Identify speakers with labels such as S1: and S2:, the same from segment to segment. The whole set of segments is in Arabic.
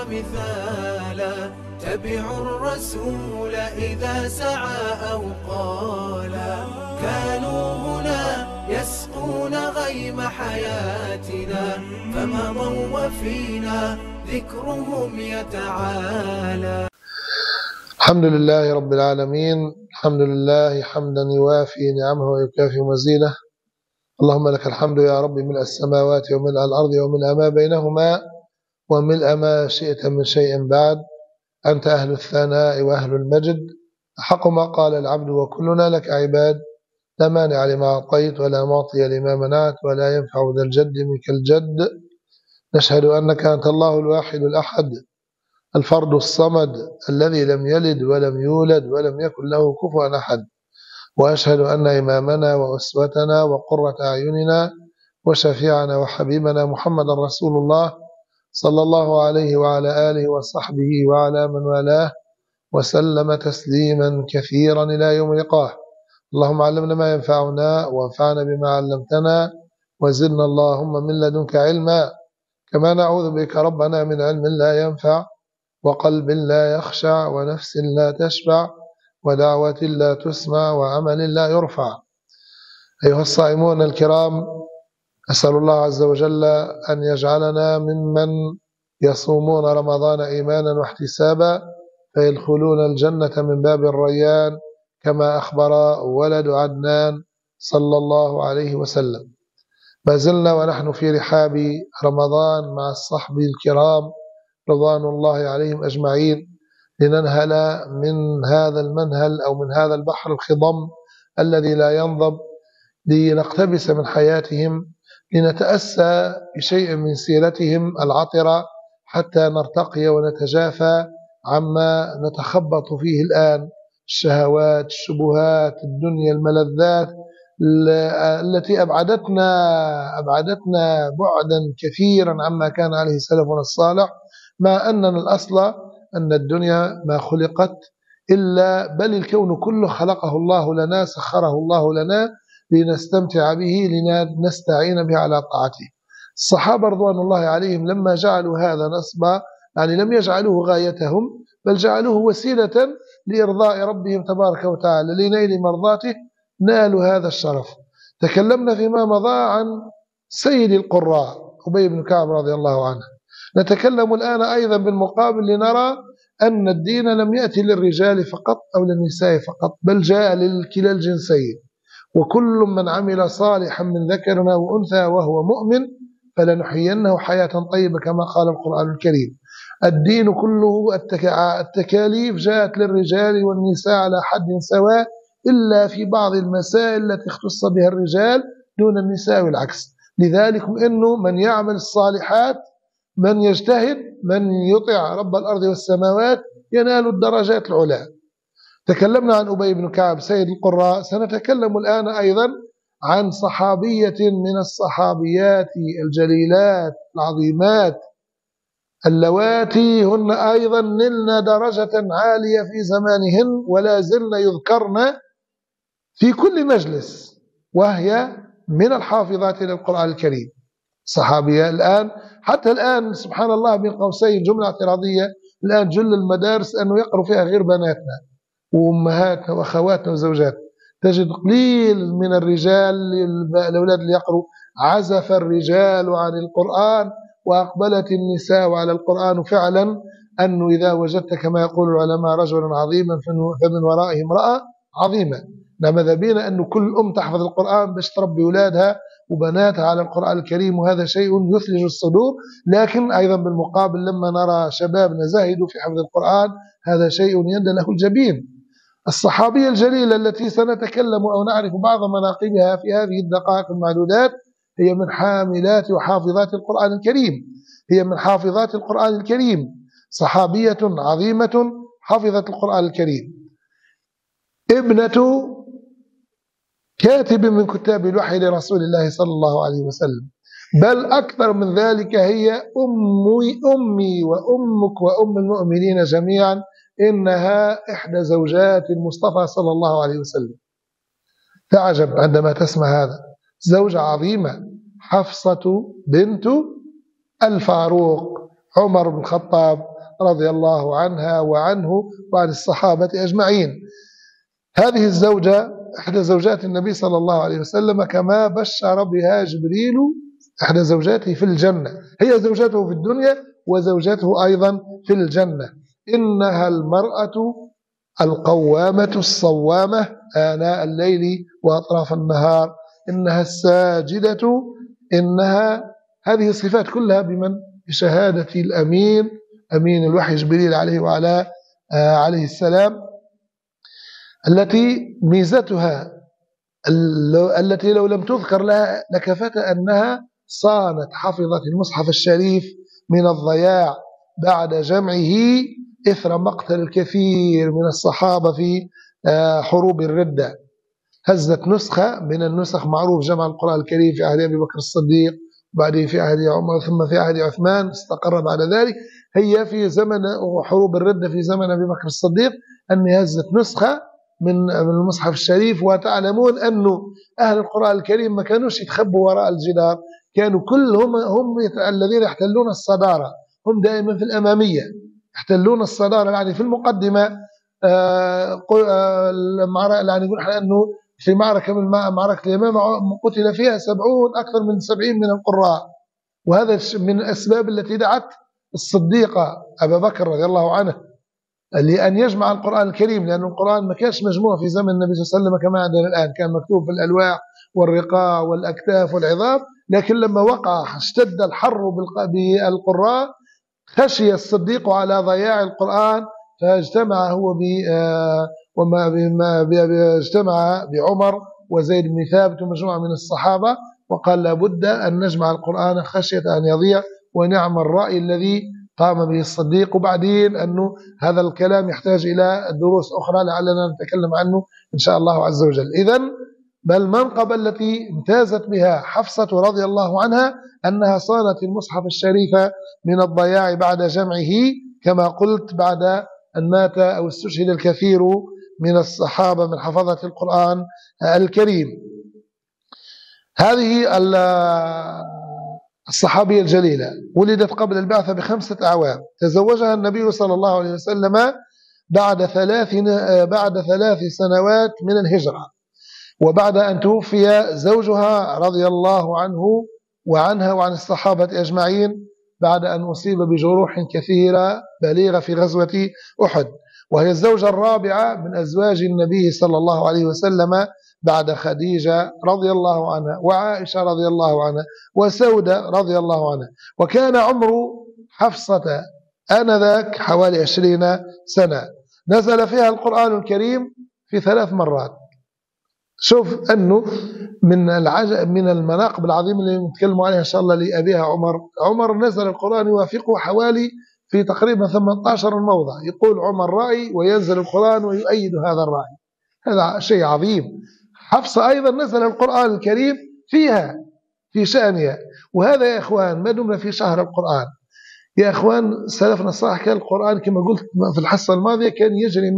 S1: مثالا، تبعوا الرسول إذا سعى أو قالا. كانوا هنا يسقون غيم حياتنا، فمضوا وفينا ذكرهم يتعالى.
S2: الحمد لله رب العالمين، الحمد لله حمدا يوافي نعمه ويكافي مزيده. اللهم لك الحمد يا رب ملء السماوات وملء الأرض وملء ما بينهما وملء ما شئت من شيء بعد. أنت أهل الثناء وأهل المجد، أحق ما قال العبد وكلنا لك عباد. لا مانع لما أعطيت ولا معطي لما منعت ولا ينفع ذا الجد منك الجد. نشهد أنك أنت الله الواحد الأحد الفرد الصمد الذي لم يلد ولم يولد ولم يكن له كفوا أحد. وأشهد أن إمامنا وأسوتنا وقرة أعيننا وشفيعنا وحبيبنا محمد رسول الله صلى الله عليه وعلى آله وصحبه وعلى من والاه وسلم تسليما كثيرا إلى يوم لقاه. اللهم علمنا ما ينفعنا وانفعنا بما علمتنا وزدنا اللهم من لدنك علما، كما نعوذ بك ربنا من علم لا ينفع وقلب لا يخشع ونفس لا تشبع ودعوة لا تسمع وعمل لا يرفع. أيها الصائمون الكرام، أسأل الله عز وجل أن يجعلنا ممن يصومون رمضان إيمانا واحتسابا فيدخلون الجنة من باب الريان كما أخبر ولد عدنان صلى الله عليه وسلم. ما زلنا ونحن في رحاب رمضان مع الصحب الكرام رضوان الله عليهم أجمعين، لننهل من هذا المنهل أو من هذا البحر الخضم الذي لا ينضب، لنقتبس من حياتهم، لنتأسى بشيء من سيرتهم العطرة حتى نرتقي ونتجافى عما نتخبط فيه الآن: الشهوات، الشبهات، الدنيا، الملذات التي أبعدتنا بعدا كثيرا عما كان عليه سلفنا الصالح، مع أننا الأصل أن الدنيا ما خلقت إلا بل الكون كله خلقه الله لنا، سخره الله لنا لنستمتع به، لنستعين به على طاعته. الصحابة رضوان الله عليهم لما جعلوا هذا نصبا، يعني لم يجعلوه غايتهم بل جعلوه وسيلة لإرضاء ربهم تبارك وتعالى، لنيل مرضاته، نالوا هذا الشرف. تكلمنا فيما مضى عن سيد القراء أبي بن كعب رضي الله عنه. نتكلم الآن أيضا بالمقابل لنرى أن الدين لم يأتي للرجال فقط أو للنساء فقط، بل جاء لكلا الجنسين. وكل من عمل صالحا من ذكر أو أنثى وهو مؤمن فلنحيينه حياة طيبة كما قال القرآن الكريم. الدين كله التكاليف جاءت للرجال والنساء على حد سواء، إلا في بعض المسائل التي اختص بها الرجال دون النساء والعكس. لذلك إنه من يعمل الصالحات، من يجتهد، من يطيع رب الأرض والسماوات ينال الدرجات العلى. تكلمنا عن أبي بن كعب سيد القراء. سنتكلم الآن أيضا عن صحابية من الصحابيات الجليلات العظيمات اللواتي هن أيضا نلن درجة عالية في زمانهن ولا زلن يذكرن في كل مجلس، وهي من الحافظات للقرآن الكريم. صحابية الآن، حتى الآن سبحان الله بين قوسين جملة اعتراضية، الآن جل المدارس أنه يقروا فيها غير بناتنا وأمهاتنا وأخواتنا وزوجاتنا. تجد قليل من الرجال الأولاد اللي يقروا. عزف الرجال عن القرآن وأقبلت النساء على القرآن. فعلا أنه إذا وجدت كما يقول العلماء رجلا عظيما فمن ورائه امرأة عظيمة. ماذا بينا أن كل أم تحفظ القرآن باش تربي أولادها وبناتها على القرآن الكريم، وهذا شيء يثلج الصدور. لكن أيضا بالمقابل لما نرى شبابنا زاهدوا في حفظ القرآن هذا شيء يندى له الجبين. الصحابية الجليلة التي سنتكلم أو نعرف بعض مناقبها في هذه الدقائق المعدودات هي من حاملات وحافظات القرآن الكريم، هي من حافظات القرآن الكريم، صحابية عظيمة حافظة القرآن الكريم، ابنة كاتب من كتاب الوحي لرسول الله صلى الله عليه وسلم، بل أكثر من ذلك هي أمي وأمك وأم المؤمنين جميعا، إنها إحدى زوجات المصطفى صلى الله عليه وسلم. تعجب عندما تسمع هذا، زوجة عظيمة، حفصة بنت الفاروق عمر بن الخطاب رضي الله عنها وعنه وعن الصحابة أجمعين. هذه الزوجة إحدى زوجات النبي صلى الله عليه وسلم كما بشر بها جبريل إحدى زوجاته في الجنة، هي زوجته في الدنيا وزوجته أيضا في الجنة. إنها المرأة القوامة الصوامة آناء الليل وأطراف النهار، إنها الساجدة، إنها هذه الصفات كلها بمن؟ بشهادة الأمين، أمين الوحي جبريل عليه وعلى عليه السلام، التي ميزتها التي لو لم تذكر لها لكفت أنها صانت حفظت المصحف الشريف من الضياع بعد جمعه إثر مقتل الكثير من الصحابة في حروب الردة. هزت نسخة من النسخ، معروف جمع القرآن الكريم في عهد أبي بكر الصديق، بعدين في عهد عمر، ثم في عهد عثمان، استقر بعد ذلك. هي في زمن حروب الردة في زمن أبي بكر الصديق أن هزت نسخة من المصحف الشريف. وتعلمون أنه أهل القرآن الكريم ما كانوش يتخبوا وراء الجدار، كانوا كلهم هم الذين يحتلون الصدارة، هم دائما في الأمامية يحتلون الصدارة. يعني في المقدمة يعني نقول أنه في معركة من معركة اليمامة قتل فيها 70 أكثر من 70 من القراء، وهذا من الأسباب التي دعت الصديقة أبا بكر رضي الله عنه لأن يجمع القرآن الكريم، لأن القرآن ما كانش مجموع في زمن النبي صلى الله عليه وسلم كما عندنا الآن، كان مكتوب في الألواح والرقاع والأكتاف والعظام. لكن لما وقع اشتد الحر بالقراء خشي الصديق على ضياع القرآن، فاجتمع هو اجتمع بعمر وزيد بن ثابت ومجموعة من الصحابة وقال لابد أن نجمع القرآن خشية أن يضيع. ونعم الرأي الذي قام به الصديق. وبعدين أنه هذا الكلام يحتاج إلى دروس أخرى لعلنا نتكلم عنه إن شاء الله عز وجل. إذن بل المنقبة التي امتازت بها حفصة رضي الله عنها أنها صانت المصحف الشريف من الضياع بعد جمعه، كما قلت بعد أن مات أو استشهد الكثير من الصحابة من حفظة القرآن الكريم. هذه الصحابية الجليلة ولدت قبل البعثة ب5 أعوام، تزوجها النبي صلى الله عليه وسلم بعد 3 سنوات من الهجرة، وبعد أن توفي زوجها رضي الله عنه وعنها وعن الصحابة أجمعين بعد أن أصيب بجروح كثيرة بليغة في غزوة أحد. وهي الزوجة الرابعة من أزواج النبي صلى الله عليه وسلم بعد خديجة رضي الله عنها وعائشة رضي الله عنها وسودة رضي الله عنها. وكان عمر حفصة آنذاك حوالي 20 سنة. نزل فيها القرآن الكريم في 3 مرات. شوف أنه من المناقب العظيمة اللي نتكلموا عليها إن شاء الله لأبيها عمر نزل القرآن يوافقه حوالي في تقريبا 18 موضع، يقول عمر رأي وينزل القرآن ويؤيد هذا الرأي، هذا شيء عظيم. حفصة أيضا نزل القرآن الكريم فيها في شأنها. وهذا يا إخوان ما دمنا في شهر القرآن يا إخوان، سلفنا الصالح كان القرآن كما قلت في الحصة الماضية كان يجري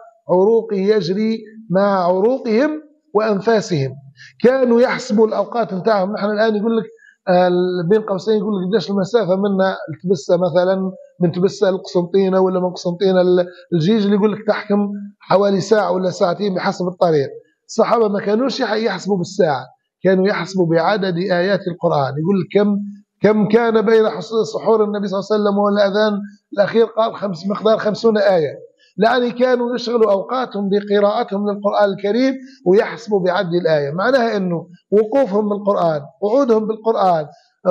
S2: مع عروقهم وأنفاسهم. كانوا يحسبوا الأوقات نتاعهم. نحن الآن يقول لك بين قوسين يقول لك قداش المسافة منا تبسة مثلا من تبسة القسنطينة ولا من قسنطينة الجيج، اللي يقول لك تحكم حوالي ساعة ولا ساعتين بحسب الطريق. الصحابة ما كانوش يحسبوا بالساعة، كانوا يحسبوا بعدد آيات القرآن. يقول لك كم كان بين سحور النبي صلى الله عليه وسلم والأذان الأخير، قال مقدار 50 آية. يعني كانوا يشغلوا أوقاتهم بقراءتهم للقرآن الكريم ويحسبوا بعد الآية. معناها أنه وقوفهم بالقرآن، قعودهم بالقرآن،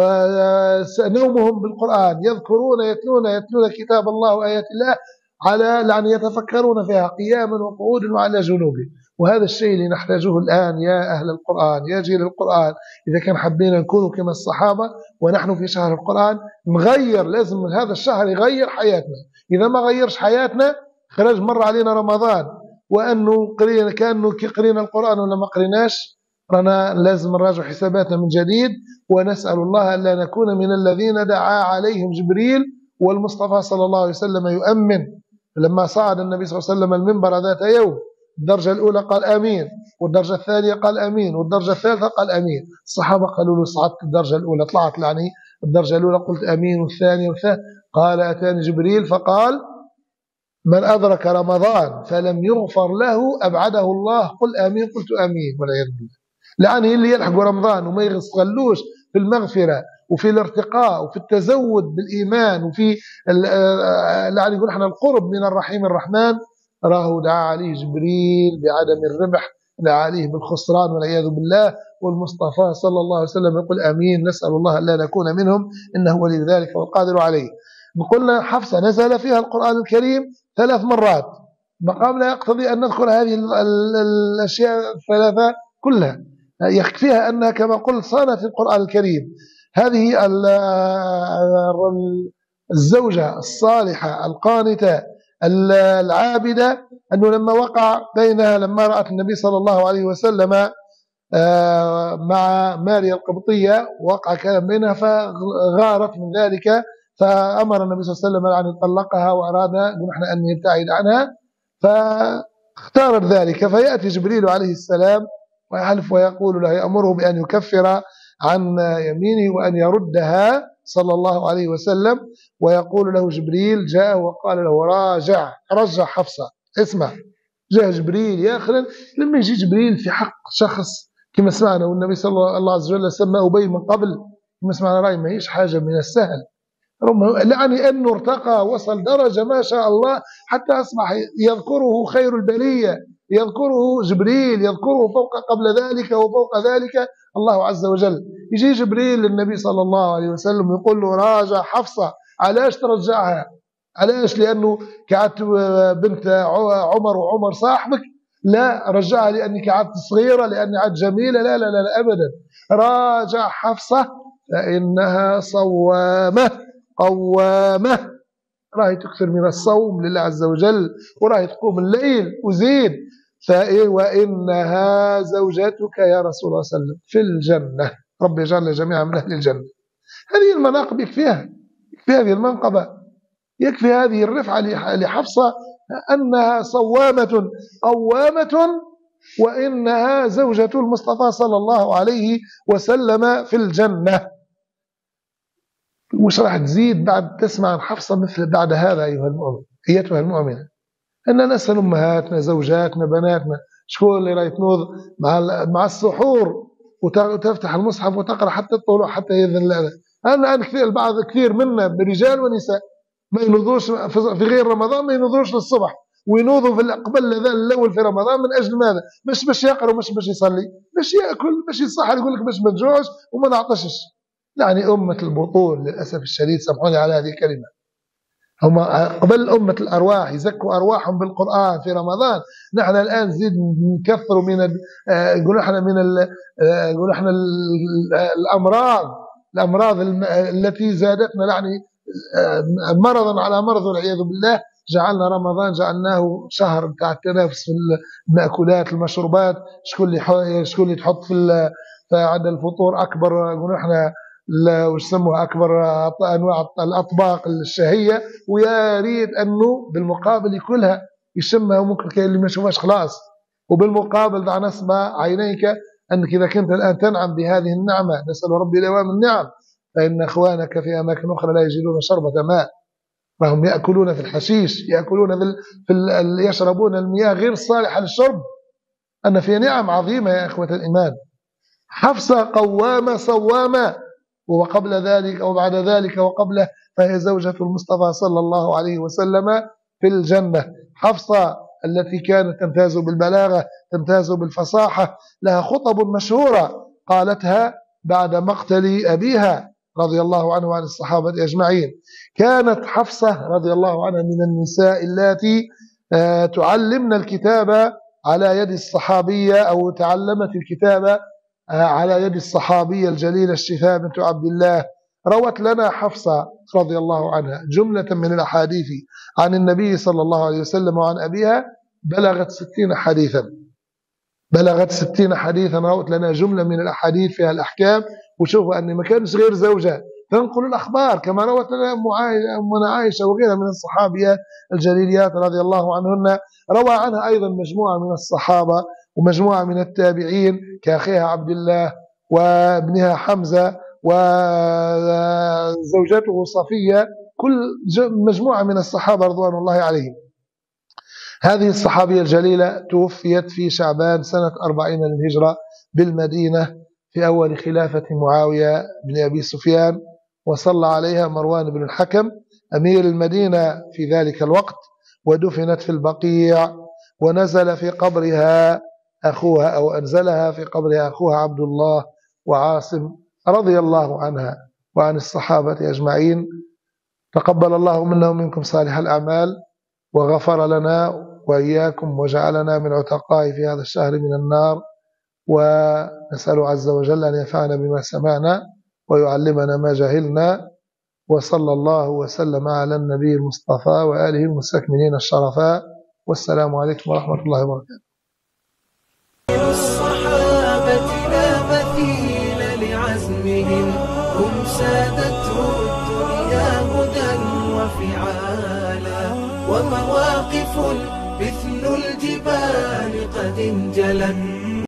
S2: نومهم بالقرآن، يذكرون يتلون كتاب الله وآيات الله يعني يتفكرون فيها قياما وقعودا وعلى جنوبهم. وهذا الشيء اللي نحتاجه الآن يا أهل القرآن، يا جيل القرآن. إذا كان حبينا نكون كما الصحابة ونحن في شهر القرآن نغير، لازم هذا الشهر يغير حياتنا. إذا ما غيرش حياتنا خرج مر علينا رمضان وأنه كأنه قرينا القرآن ولا ما قريناش، رانا لازم نراجع حساباتنا من جديد. ونسأل الله ألا نكون من الذين دعا عليهم جبريل والمصطفى صلى الله عليه وسلم يؤمن. لما صعد النبي صلى الله عليه وسلم المنبر ذات يوم، الدرجة الأولى قال آمين، والدرجة الثانية قال آمين، والدرجة الثالثة قال آمين. الصحابة قالوا له صعدت الدرجة الأولى، طلعت يعني الدرجة الأولى قلت آمين، والثانية والثالثة. قال أتاني جبريل فقال من أدرك رمضان فلم يغفر له أبعده الله. قل آمين، قلت آمين والعياذ بالله. لعنه اللي يلحقوا رمضان وما يغسلوش في المغفرة وفي الارتقاء وفي التزود بالإيمان وفي يعني يقول احنا القرب من الرحيم الرحمن، راه دعا عليه جبريل بعدم الربح، دعا عليه بالخسران والعياذ بالله. والمصطفى صلى الله عليه وسلم يقول آمين، نسأل الله أن لا نكون منهم إنه ولي ذلك والقادر عليه. قلنا حفصة نزل فيها القرآن الكريم 3 مرات، مقام لا يقتضي أن نذكر هذه الأشياء الثلاثة كلها، يكفيها أنها كما قلت صانت القرآن الكريم. هذه الزوجة الصالحة القانتة العابدة، أنه لما وقع بينها، لما رأت النبي صلى الله عليه وسلم مع ماريا القبطية وقع كلام بينها فغارت من ذلك، فأمر النبي صلى الله عليه وسلم أن يطلقها، وأراد نحن أن يبتعد عنها، فاختارت ذلك. فيأتي جبريل عليه السلام ويحلف ويقول له، يأمره بأن يكفر عن يمينه وأن يردها صلى الله عليه وسلم. ويقول له جبريل، جاء وقال له رجع حفصة. اسمع، جاء جبريل يا أخي، لما يجي جبريل في حق شخص كما سمعنا، والنبي صلى الله عز وجل سماه أبي من قبل، كما سمعنا رأي ما هيش حاجة من السهل، يعني أنه ارتقى وصل درجة ما شاء الله حتى أصبح يذكره خير البرية، يذكره جبريل، يذكره فوق قبل ذلك وفوق ذلك الله عز وجل. يجي جبريل للنبي صلى الله عليه وسلم يقول له راجع حفصة. علاش ترجعها؟ علاش؟ لأنه كعدت بنت عمر وعمر صاحبك؟ لا، رجعها لأنك عدت صغيرة، لأني عدت جميلة؟ لا لا لا أبدا، راجع حفصة فإنها صوامة قوامة، راهي تكثر من الصوم لله عز وجل، وراهي تقوم الليل وزيد. وإنها زوجتك يا رسول الله صلى الله عليه وسلم في الجنة، رب يجعلنا جميعا من أهل الجنة. هذه المناقب يكفيها، يكفي هذه المنقبة، يكفي هذه الرفعة لحفصة أنها صوامة قوامة، وإنها زوجة المصطفى صلى الله عليه وسلم في الجنة. وش راح تزيد بعد تسمع عن حفصة مثل بعد هذا أيها المؤمن، أيتها المؤمنة؟ أننا نسأل أمهاتنا، زوجاتنا، بناتنا، شكون اللي راح تنوض مع السحور وتفتح المصحف وتقرأ حتى الطلوع حتى يأذن الأذان. أنا البعض كثير منا برجال ونساء ما ينوضوش في غير رمضان، ما ينوضوش للصبح، وينوضوا في قبل الأذان الأول في رمضان. من أجل ماذا؟ مش باش يقرأ، مش باش يصلي، باش يأكل، باش يصحر، يقول لك باش ما نجوعش وما نعطشش. يعني أمة البطول للأسف الشديد، سامحوني على هذه الكلمة، هم قبل أمة الأرواح يزكوا أرواحهم بالقرآن في رمضان، نحن الآن نزيد نكثر من يقولوا احنا يقولوا احنا الأمراض التي زادتنا، يعني مرضا على مرض والعياذ بالله. جعلنا رمضان جعلناه شهر بتاع التنافس في المأكولات المشروبات، شكون اللي تحط في عند الفطور أكبر، يقولوا احنا وش يسموها أكبر أنواع الأطباق الشهية، ويا ريت أنه بالمقابل ياكلها يشمها، وممكن كاين اللي ما يشوفهاش خلاص. وبالمقابل دع نصب عينيك أنك إذا كنت الآن تنعم بهذه النعمة، نسأل ربي دوام النعم، فإن أخوانك في أماكن أخرى لا يجدون شربة ماء، فهم يأكلون في الحشيش، يأكلون يشربون المياه غير الصالحة للشرب. أن في نعم عظيمة يا إخوة الإيمان. حفصة قوامة صوامة، وقبل ذلك أو بعد ذلك وقبله فهي زوجة المصطفى صلى الله عليه وسلم في الجنة. حفصة التي كانت تمتاز بالبلاغة، تمتاز بالفصاحة، لها خطب مشهورة قالتها بعد مقتل أبيها رضي الله عنه وعن الصحابة أجمعين. كانت حفصة رضي الله عنها من النساء التي تعلمنا الكتاب على يد الصحابية، أو تعلمت الكتاب على يد الصحابية الجليلة الشفاء بنت عبد الله. روت لنا حفصة رضي الله عنها جملة من الأحاديث عن النبي صلى الله عليه وسلم وعن أبيها، بلغت 60 حديثا، بلغت 60 حديثا. روت لنا جملة من الأحاديث فيها الأحكام. وشوفوا أن ما كانش غير زوجة تنقل الأخبار، كما روت لنا أمنا عائشة وغيرها من الصحابيات الجليليات رضي الله عنهن. روى عنها أيضا مجموعة من الصحابة ومجموعة من التابعين كأخيها عبد الله وابنها حمزة وزوجته صفية، كل مجموعة من الصحابة رضوان الله عليهم. هذه الصحابية الجليلة توفيت في شعبان سنة 40 للهجرة بالمدينة في أول خلافة معاوية بن أبي سفيان، وصلى عليها مروان بن الحكم أمير المدينة في ذلك الوقت، ودفنت في البقيع، ونزل في قبرها أخوها أو أنزلها في قبرها أخوها عبد الله وعاصم رضي الله عنها وعن الصحابة أجمعين. تقبل الله منا ومنكم صالح الأعمال، وغفر لنا وإياكم وجعلنا من عتقاء في هذا الشهر من النار، ونسأل عز وجل أن ينفعنا بما سمعنا ويعلمنا ما جهلنا. وصلى الله وسلم على النبي المصطفى وآله المستكملين الشرفاء، والسلام عليكم ورحمة الله وبركاته.
S1: الصحابة لا مثيل لعزمهم، هم سادته الدنيا هدى وفعالا، ومواقف مثل الجبال قد انجلت